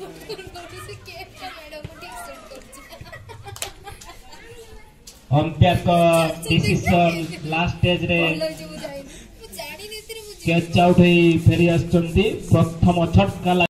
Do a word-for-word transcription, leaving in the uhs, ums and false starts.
umpire का decision last stage रे catch out होई फेरी आछंती प्रथम छटका